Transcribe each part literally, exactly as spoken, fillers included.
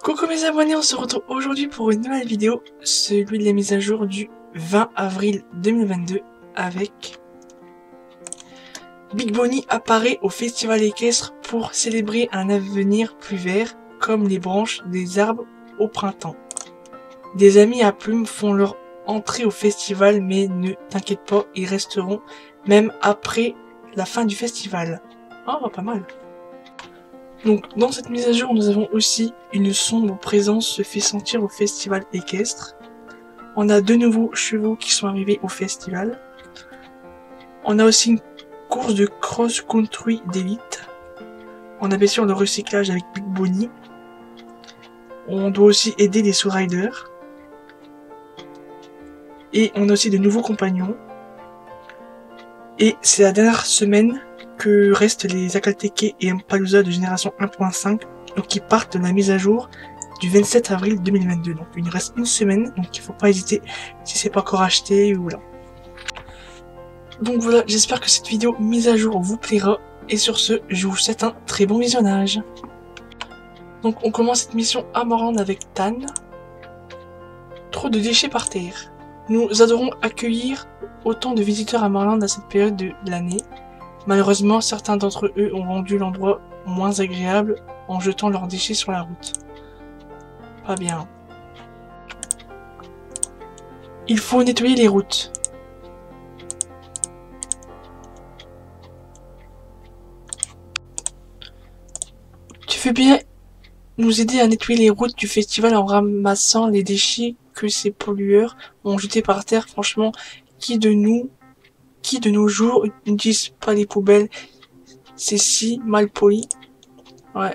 Coucou mes abonnés, on se retrouve aujourd'hui pour une nouvelle vidéo, celui de la mise à jour du vingt avril deux mille vingt-deux avec Big Bonnie apparaît au festival équestre pour célébrer un avenir plus vert comme les branches des arbres au printemps. Des amis à plumes font leur entrée au festival mais ne t'inquiète pas, ils resteront même après la fin du festival. Oh, pas mal. Donc, dans cette mise à jour, nous avons aussi une sombre présence se fait sentir au festival équestre. On a de nouveaux chevaux qui sont arrivés au festival. On a aussi une course de cross-country d'élite. On a bien sûr le recyclage avec Big Bonnie. On doit aussi aider les sous-riders. Et on a aussi de nouveaux compagnons. Et c'est la dernière semaine que restent les Akalteke et Mpalooza de génération un point cinq, donc qui partent de la mise à jour du vingt-sept avril deux mille vingt-deux. Donc il nous reste une semaine, donc il faut pas hésiter si c'est pas encore acheté ou là. Donc voilà, j'espère que cette vidéo mise à jour vous plaira, et sur ce, je vous souhaite un très bon visionnage. Donc on commence cette mission à Morland avec Tan. Trop de déchets par terre. Nous adorons accueillir autant de visiteurs à Morland à cette période de l'année. Malheureusement, certains d'entre eux ont rendu l'endroit moins agréable en jetant leurs déchets sur la route. Pas bien. Il faut nettoyer les routes. Tu veux bien nous aider à nettoyer les routes du festival en ramassant les déchets que ces pollueurs ont jetés par terre? Franchement, qui de nous, qui de nos jours n'utilise pas les poubelles? C'est si mal poli. Ouais.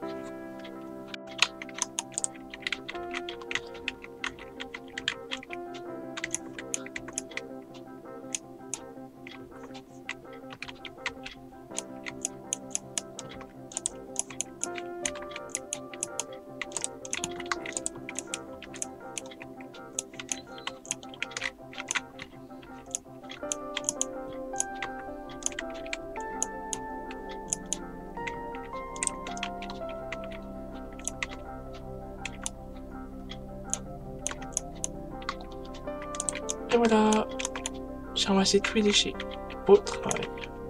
Et voilà, j'ai ramassé tous les déchets. Beau travail.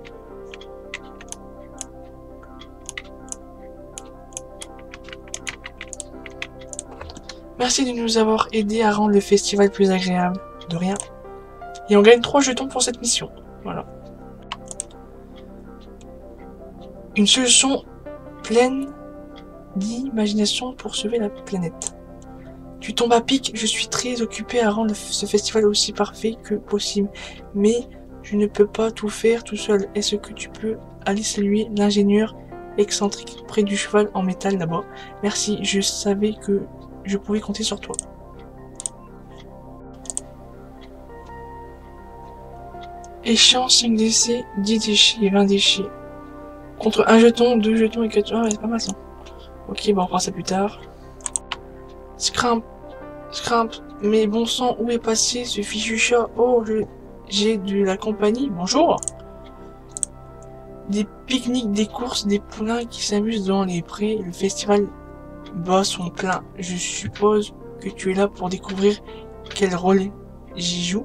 Merci de nous avoir aidé à rendre le festival plus agréable. De rien. Et on gagne trois jetons pour cette mission. Voilà. Une solution pleine d'imagination pour sauver la planète. Tu tombes à pic, je suis très occupé à rendre ce festival aussi parfait que possible, mais je ne peux pas tout faire tout seul. Est-ce que tu peux aller saluer l'ingénieur excentrique près du cheval en métal là-bas? Merci, je savais que je pouvais compter sur toi. Échange cinq décès, dix déchets et vingt déchets. Contre un jeton, deux jetons et quatre... Ah ouais, c'est pas mal ça. Ok, bon, on fera ça plus tard. Scrimp. Scrimp, mais bon sang, où est passé ce fichu chat? Oh, j'ai de la compagnie, bonjour. Des pique-niques, des courses, des poulains qui s'amusent dans les prés, le festival bat son plein. Je suppose que tu es là pour découvrir quel rôle j'y joue.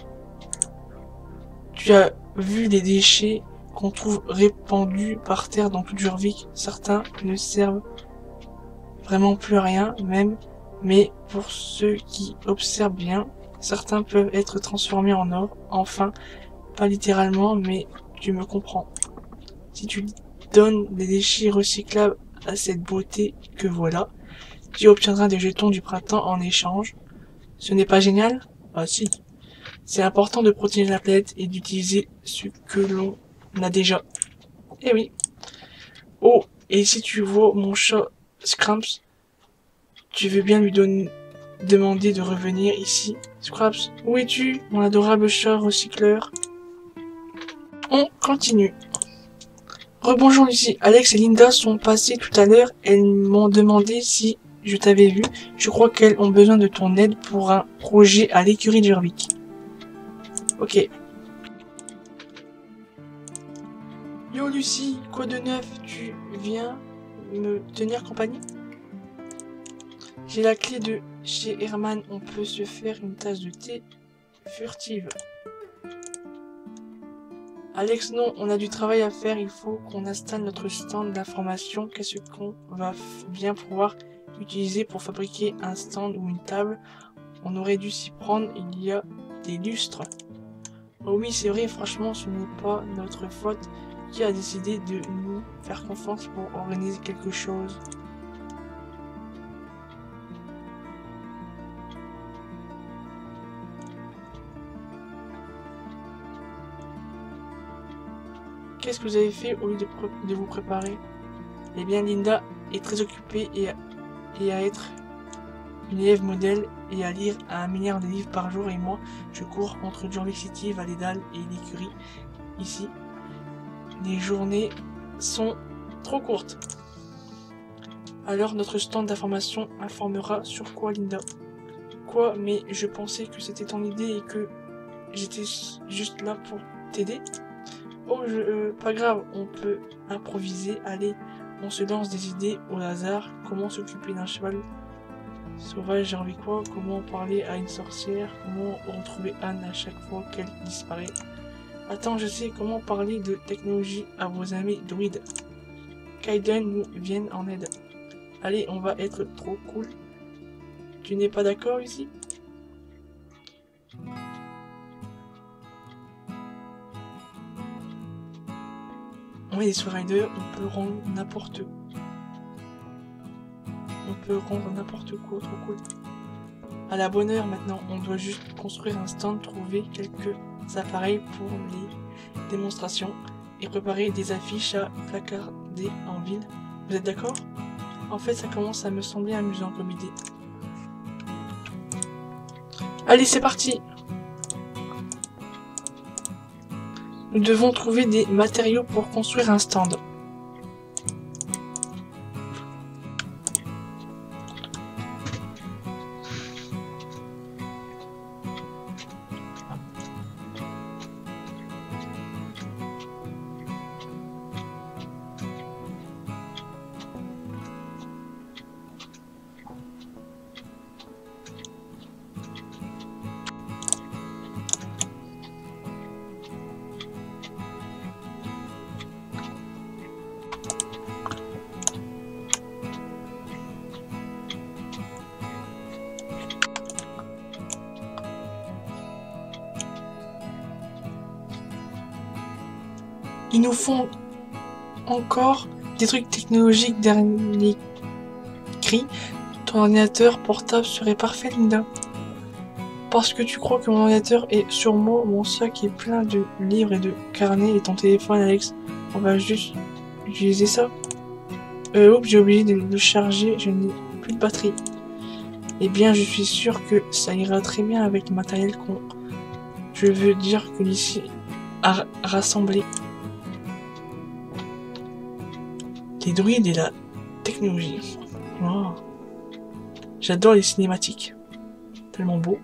Tu as vu les déchets qu'on trouve répandus par terre dans toute Jurvik. Certains ne servent vraiment plus à rien, même. Mais pour ceux qui observent bien, certains peuvent être transformés en or. Enfin, pas littéralement, mais tu me comprends. Si tu donnes des déchets recyclables à cette beauté que voilà, tu obtiendras des jetons du printemps en échange. Ce n'est pas génial? Ah si. C'est important de protéger la planète et d'utiliser ce que l'on a déjà. Eh oui. Oh, et si tu vois mon chat Scramps, tu veux bien lui donner, demander de revenir ici? Scraps, où es-tu, mon adorable chat recycleur? On continue. Rebonjour Lucie, Alex et Linda sont passées tout à l'heure. Elles m'ont demandé si je t'avais vu. Je crois qu'elles ont besoin de ton aide pour un projet à l'écurie de Jurvik. Ok. Yo Lucie, quoi de neuf? Tu viens me tenir compagnie? J'ai la clé de chez Herman, on peut se faire une tasse de thé furtive. Alex, non, on a du travail à faire, il faut qu'on installe notre stand d'information. Qu'est-ce qu'on va bien pouvoir utiliser pour fabriquer un stand ou une table? On aurait dû s'y prendre, il y a des lustres. Oh oui, c'est vrai, franchement, ce n'est pas notre faute. Qui a décidé de nous faire confiance pour organiser quelque chose? Qu'est-ce que vous avez fait au lieu de, de vous préparer? Eh bien, Linda est très occupée et à, et à être une élève modèle et à lire un milliard de livres par jour, et moi, je cours entre Jorvik City, Valedal et l'écurie. Ici, les journées sont trop courtes. Alors, notre stand d'information informera sur quoi, Linda? Quoi? Mais je pensais que c'était ton idée et que j'étais juste là pour t'aider. Oh, je, euh, pas grave, on peut improviser. Allez, on se lance des idées au hasard. Comment s'occuper d'un cheval sauvage gervicois? Comment parler à une sorcière? Comment retrouver Anne à chaque fois qu'elle disparaît? Attends, je sais comment parler de technologie à vos amis druides. Kaiden nous vienne en aide. Allez, on va être trop cool. Tu n'es pas d'accord ici? Oui, les Riders, on peut rendre n'importe quoi. On peut rendre n'importe quoi, trop cool. À la bonne heure maintenant, on doit juste construire un stand, trouver quelques appareils pour les démonstrations et préparer des affiches à placarder en ville. Vous êtes d'accord? En fait, ça commence à me sembler amusant comme idée. Allez, c'est parti! Nous devons trouver des matériaux pour construire un stand. Ils nous font encore des trucs technologiques dernier cri. Ton ordinateur portable serait parfait, Linda. Parce que tu crois que mon ordinateur est sur moi, mon sac est plein de livres et de carnets, et ton téléphone, Alex, on va juste utiliser ça. Euh, oups, j'ai oublié de le charger, je n'ai plus de batterie. Eh bien, je suis sûr que ça ira très bien avec le matériel qu'on... Je veux dire que l'ici a rassemblé. Les druides et la technologie. Oh. J'adore les cinématiques. Tellement beau.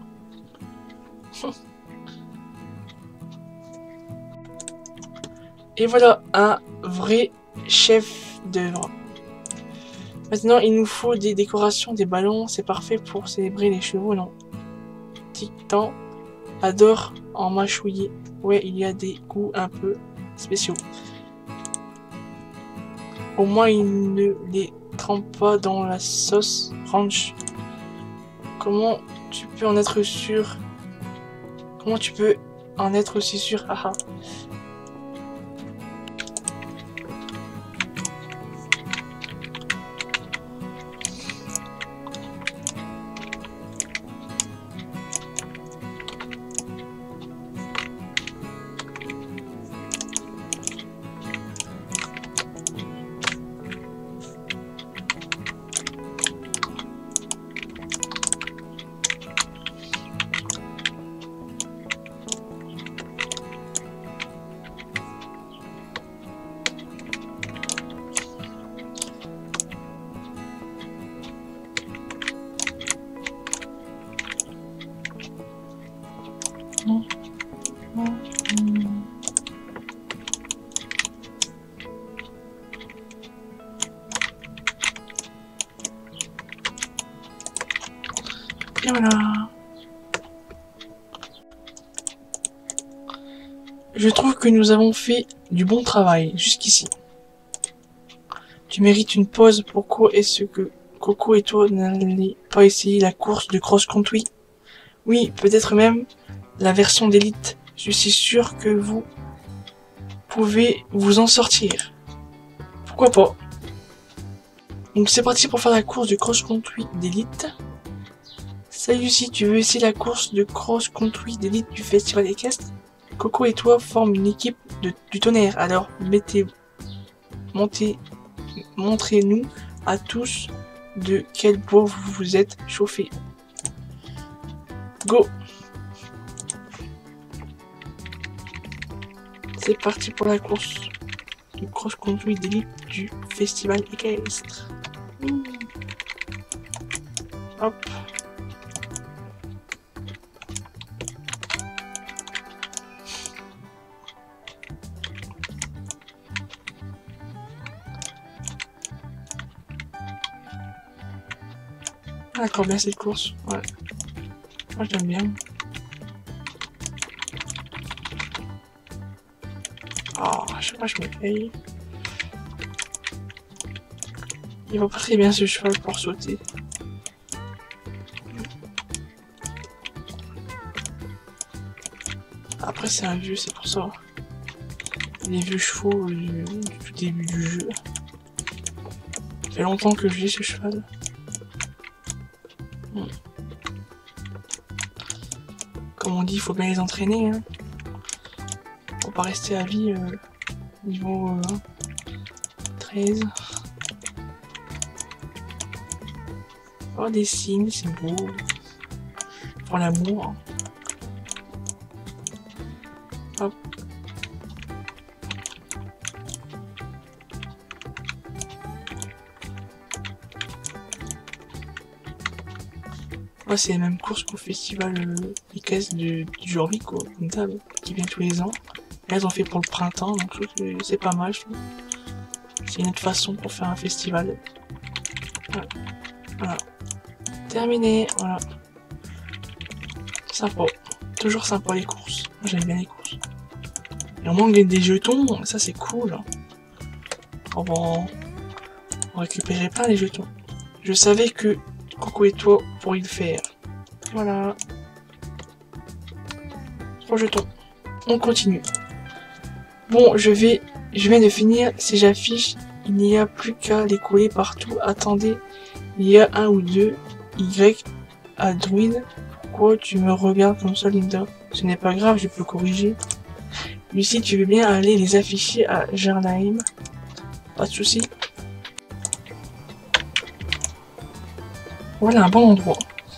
Et voilà, un vrai chef d'œuvre. Maintenant, il nous faut des décorations, des ballons. C'est parfait pour célébrer les chevaux, non? Titan adore en mâchouiller. Ouais, il y a des goûts un peu spéciaux. Au moins, il ne les trempe pas dans la sauce ranch. Comment tu peux en être sûr? Comment tu peux en être aussi sûr? Haha. Et voilà. Je trouve que nous avons fait du bon travail jusqu'ici. Tu mérites une pause. Pourquoi est-ce que Coco et toi n'allez pas essayer la course de cross-country? Oui, peut-être même la version d'élite. Je suis sûr que vous pouvez vous en sortir. Pourquoi pas? Donc c'est parti pour faire la course de cross-country d'élite. Salut Lucie, tu veux essayer la course de cross-country d'élite du festival équestre? Coco et toi forment une équipe de, du tonnerre, alors mettez, montez, montrez-nous à tous de quel bois vous vous êtes chauffé. Go! C'est parti pour la course de cross-country d'élite du festival équestre. Mmh. Hop. Ah, d'accord, bien cette course. Ouais. Moi j'aime bien. Oh, à chaque fois je me paye. Il va pas très bien ce cheval pour sauter. Après c'est un vieux, c'est pour ça. Les vieux chevaux du, du tout début du jeu. Ça fait longtemps que je l'ai ce cheval. Hmm. Comme on dit, il faut bien les entraîner. Hein. Faut pas rester à vie euh, niveau euh, treize. Oh, des signes, c'est beau. Pour l'amour. Hop. Ouais, c'est la même course qu'au festival euh, équestre du Jorvik, au Puntal, qui vient tous les ans. Et elles ont fait pour le printemps, donc je trouve que c'est pas mal, je trouve. C'est une autre façon pour faire un festival. Voilà. Voilà. Terminé, voilà. Sympa. Toujours sympa les courses. Moi j'aime bien les courses. Et on manque des jetons, ça c'est cool. On va en récupérer plein les jetons. Je savais que Coco et toi pourriez le faire. Voilà. Trois jetons. On continue. Bon, je vais... Je viens de finir. Si j'affiche, il n'y a plus qu'à les coller partout. Attendez, il y a un ou deux Y à Druid. Pourquoi tu me regardes comme ça, Linda? Ce n'est pas grave, je peux corriger. Lucie, tu veux bien aller les afficher à Jarnheim? Pas de souci. Voilà un bon endroit.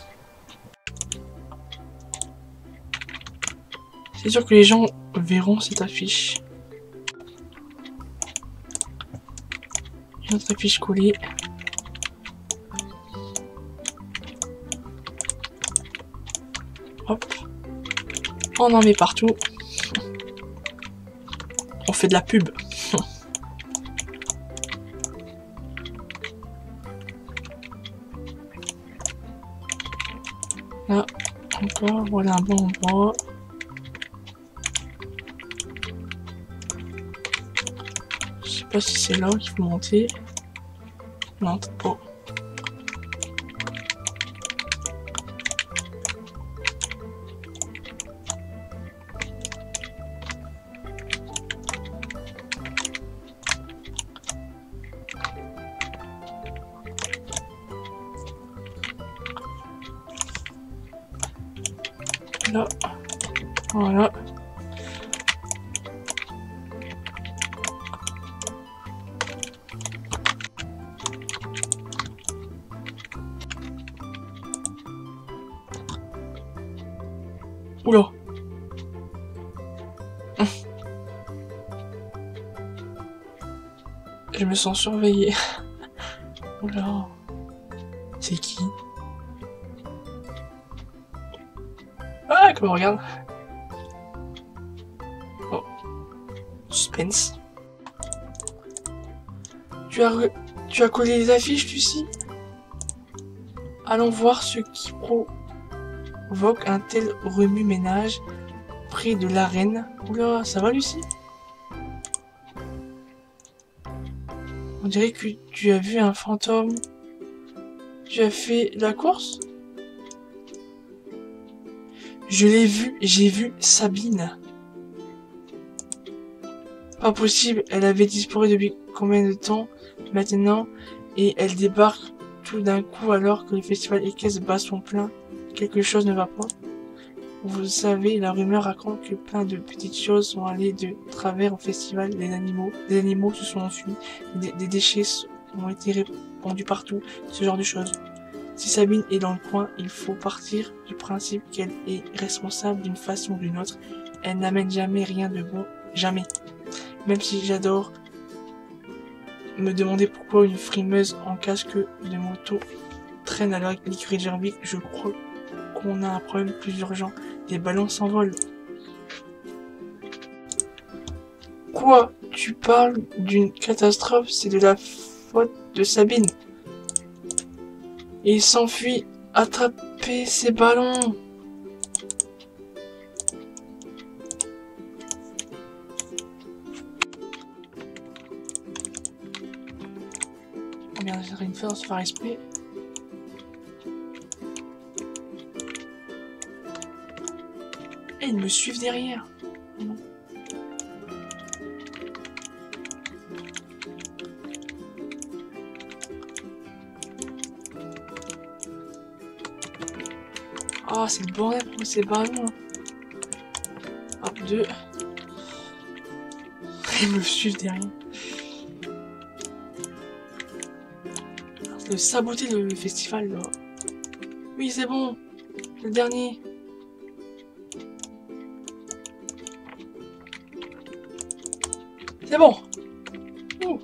C'est sûr que les gens verront cette affiche. Une autre affiche collée. Hop. On en met partout. On fait de la pub. Là, encore, voilà un bon endroit. Je sais pas si c'est là qu'il faut monter. Non, peut-être pas. Là, voilà. Oula. Je me sens surveillé. Oula. C'est qui? Ah, comment on regarde. Oh. Suspense. Tu as, re... tu as collé les affiches, Lucie? Allons voir ce qui pro... provoque un tel remue-ménage près de l'arène? Oula, ça va Lucie? On dirait que tu as vu un fantôme. Tu as fait la course? Je l'ai vu, j'ai vu Sabine. Pas possible, elle avait disparu depuis combien de temps maintenant et elle débarque tout d'un coup alors que le festival équestre bat son plein. Quelque chose ne va pas. Vous savez, la rumeur raconte que plein de petites choses sont allées de travers au festival. Les animaux, les animaux se sont enfuis, des, des déchets ont été répandus partout, ce genre de choses. Si Sabine est dans le coin, il faut partir du principe qu'elle est responsable d'une façon ou d'une autre. Elle n'amène jamais rien de bon, jamais. Même si j'adore me demander pourquoi une frimeuse en casque de moto traîne à l'écurie de Gervic, je crois qu'on a un problème plus urgent. Les ballons s'envolent. Quoi? Tu parles d'une catastrophe? C'est de la faute de Sabine. Il s'enfuit. Attrapez ces ballons. Oh merde, j'ai rien fait dans ce faire esprit. Et ils me suivent derrière. Non. Oh, c'est le bordel pour ces ballons. Hop, deux. Ils me suivent derrière. De saboter le festival là. Oui, c'est bon. Le dernier. C'est bon. Ouh.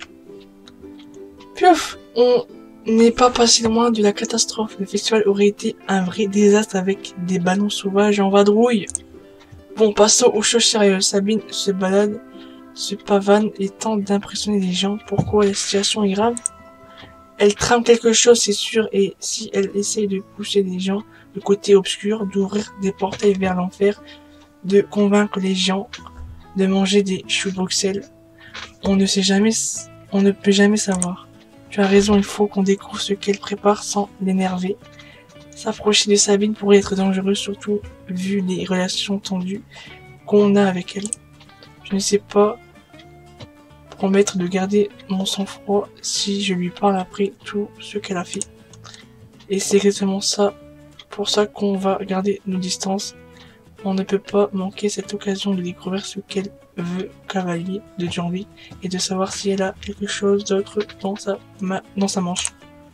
Piouf. On n'est pas passé loin de la catastrophe. Le festival aurait été un vrai désastre avec des ballons sauvages en vadrouille. Bon, passons aux choses sérieuses. Sabine se balade, se pavane et tente d'impressionner les gens. Pourquoi la situation est grave? Elle trame quelque chose, c'est sûr, et si elle essaye de pousser les gens du côté obscur, d'ouvrir des portails vers l'enfer, de convaincre les gens de manger des choux de Bruxelles, on ne sait jamais, on ne peut jamais savoir. Tu as raison, il faut qu'on découvre ce qu'elle prépare sans l'énerver. S'approcher de Sabine pourrait être dangereux, surtout vu les relations tendues qu'on a avec elle. Je ne sais pas promettre de garder mon sang-froid si je lui parle après tout ce qu'elle a fait. Et c'est exactement ça, pour ça qu'on va garder nos distances. On ne peut pas manquer cette occasion de découvrir ce qu'elle veut cavalier de Gervic et de savoir si elle a quelque chose d'autre dans sa, ma dans sa manche.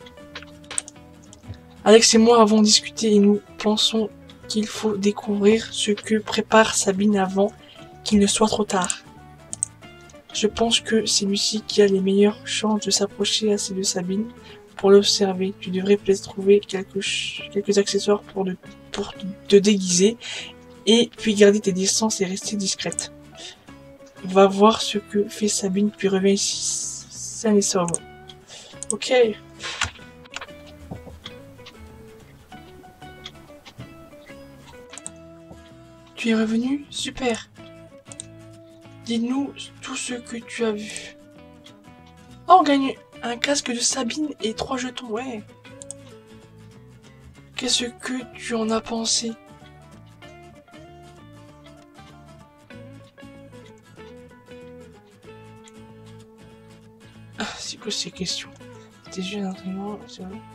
Alex et moi avons discuté et nous pensons qu'il faut découvrir ce que prépare Sabine avant qu'il ne soit trop tard. Je pense que c'est Lucie qui a les meilleures chances de s'approcher assez de Sabine pour l'observer. Tu devrais peut-être trouver quelques, quelques accessoires pour, de, pour te déguiser et puis garder tes distances et rester discrète. Va voir ce que fait Sabine puis reviens ici saine et sobre. Ok. Tu es revenu? Super. Dis-nous tout ce que tu as vu. Oh, on gagne un casque de Sabine et trois jetons, ouais. Qu'est-ce que tu en as pensé? Ah, c'est quoi ces questions? Tes yeux d'entraînement, c'est vrai.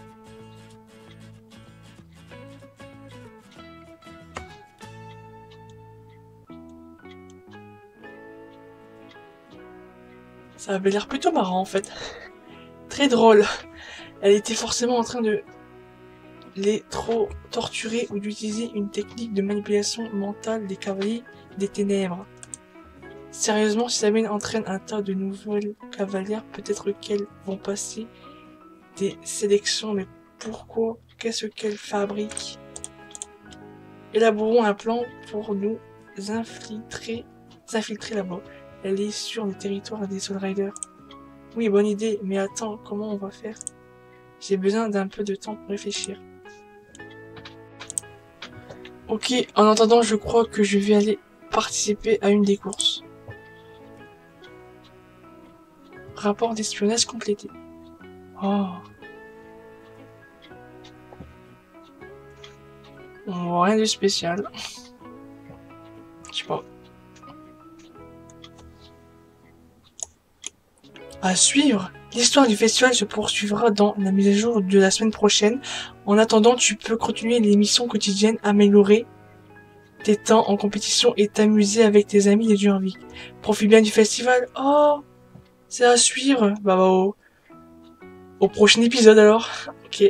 Ça avait l'air plutôt marrant en fait. Très drôle. Elle était forcément en train de les trop torturer ou d'utiliser une technique de manipulation mentale des cavaliers des ténèbres. Sérieusement, si Sabine entraîne un tas de nouvelles cavalières, peut-être qu'elles vont passer des sélections, mais pourquoi? Qu'est-ce qu'elle fabrique? Élaborons un plan pour nous infiltrer, s'infiltrer là-bas. Elle est sur le territoire des Soul Riders. Oui, bonne idée, mais attends, comment on va faire? J'ai besoin d'un peu de temps pour réfléchir. Ok, en attendant, je crois que je vais aller participer à une des courses. Rapport d'espionnage complété. Oh. On voit rien de spécial. Je sais pas. À suivre, l'histoire du festival se poursuivra dans la mise à jour de la semaine prochaine. En attendant, tu peux continuer les missions quotidiennes, améliorer tes temps en compétition et t'amuser avec tes amis de Durvik. Profite bien du festival. Oh, c'est à suivre. Bah, bah au, au prochain épisode alors. Ok.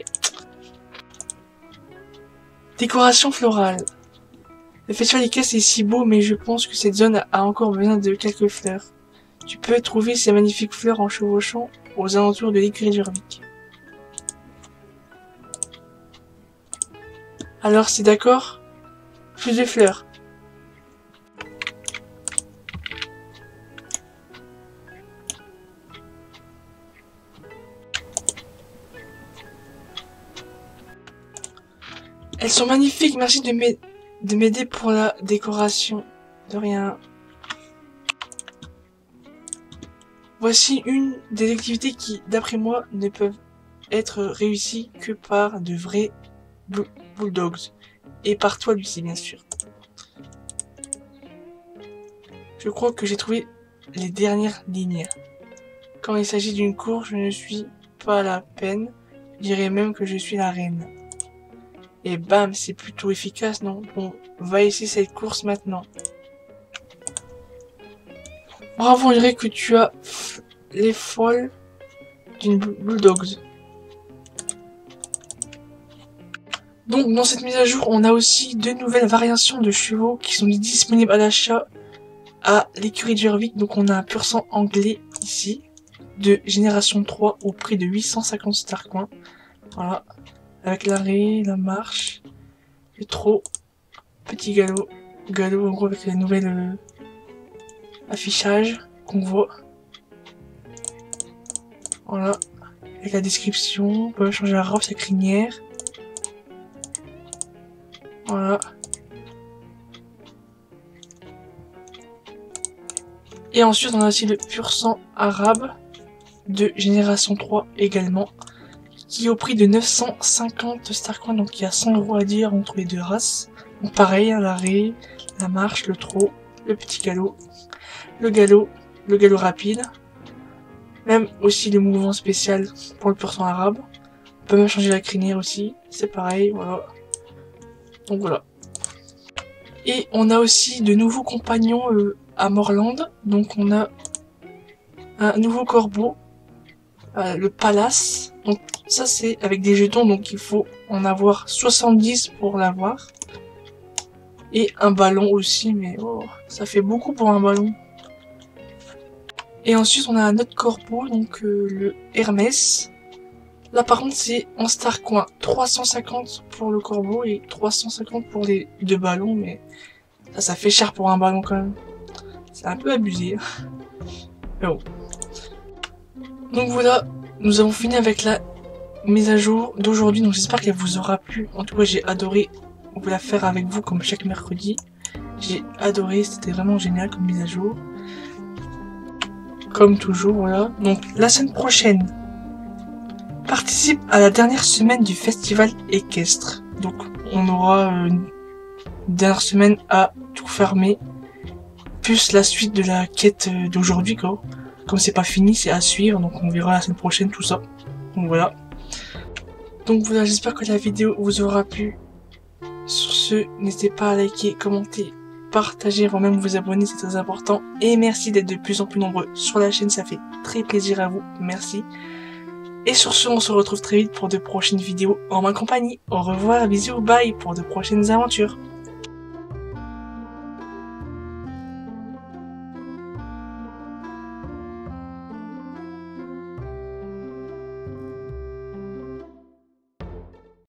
Décoration florale. Le festival équestre est si beau, mais je pense que cette zone a encore besoin de quelques fleurs. Tu peux trouver ces magnifiques fleurs en chevauchant aux alentours de l'écurie Durvik. Alors, c'est d'accord? Plus de fleurs. Elles sont magnifiques, merci de m'aider pour la décoration. De rien. Voici une des activités qui, d'après moi, ne peuvent être réussies que par de vrais bulldogs. Et par toi, Lucie, bien sûr. Je crois que j'ai trouvé les dernières lignes. Quand il s'agit d'une course, je ne suis pas la peine. Je dirais même que je suis la reine. Et bam, c'est plutôt efficace, non? Bon, va essayer cette course maintenant. Bravo, on dirait que tu as les folles d'une bulldogs. Donc, dans cette mise à jour, on a aussi deux nouvelles variations de chevaux qui sont disponibles à l'achat à l'écurie Durvik. Donc, on a un pur sang anglais ici, de génération trois au prix de huit cent cinquante star coins. Voilà. Avec l'arrêt, la marche, le trot, petit galop, galop en gros avec les nouvelles euh, affichages qu'on voit. Voilà, avec la description, on peut changer la robe, sa crinière. Voilà. Et ensuite on a aussi le pur sang arabe de génération trois également, qui est au prix de neuf cent cinquante star coins, donc il y a cent euros à dire entre les deux races. Donc pareil, hein, l'arrêt, la marche, le trot, le petit galop, le galop, le galop rapide, même aussi le mouvement spécial pour le pur sang arabe. On peut même changer la crinière aussi, c'est pareil, voilà. Donc voilà. Et on a aussi de nouveaux compagnons euh, à Morland, donc on a un nouveau corbeau, euh, le Palace. Donc ça c'est avec des jetons, donc il faut en avoir soixante-dix pour l'avoir. Et un ballon aussi, mais oh, ça fait beaucoup pour un ballon. Et ensuite on a un autre corbeau, donc euh, le Hermès. Là par contre c'est en star coin, trois cent cinquante pour le corbeau et trois cent cinquante pour les deux ballons, mais ça, ça fait cher pour un ballon quand même. C'est un peu abusé. Mais bon. Donc voilà, nous avons fini avec la mise à jour d'aujourd'hui, donc j'espère qu'elle vous aura plu. En tout cas j'ai adoré vous la faire avec vous comme chaque mercredi. J'ai adoré, c'était vraiment génial comme mise à jour. Comme toujours, voilà. Donc la semaine prochaine, participe à la dernière semaine du festival équestre. Donc on aura une dernière semaine à tout fermer, plus la suite de la quête d'aujourd'hui quoi. Comme c'est pas fini, c'est à suivre, donc on verra la semaine prochaine tout ça. Donc voilà. Donc voilà, j'espère que la vidéo vous aura plu. Sur ce, n'hésitez pas à liker, commenter, partager, voire même vous abonner, c'est très important. Et merci d'être de plus en plus nombreux sur la chaîne, ça fait très plaisir à vous, merci. Et sur ce, on se retrouve très vite pour de prochaines vidéos en ma compagnie. Au revoir, bisous, bye pour de prochaines aventures.